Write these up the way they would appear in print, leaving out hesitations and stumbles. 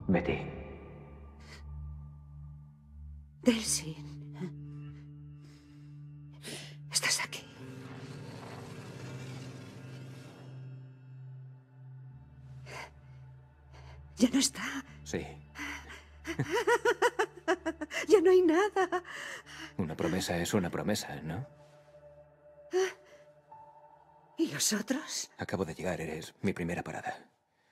Betty. Delsin. Estás aquí. Ya no está. Sí. Ya no hay nada. Una promesa es una promesa, ¿no? ¿Y los otros? Acabo de llegar, eres mi primera parada.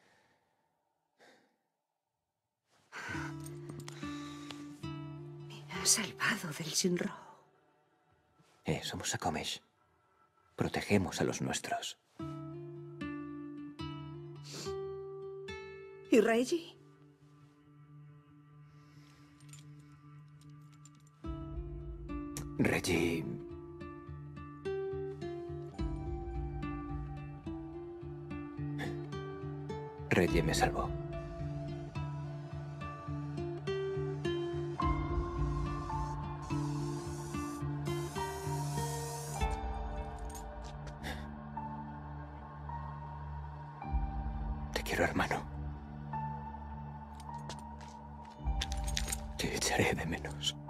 Me has salvado del Shinro. Somos Akomesh. Protegemos a los nuestros. ¿Y Reggie? Reggie... Reggie me salvó. Te quiero, hermano. Te echaré de menos.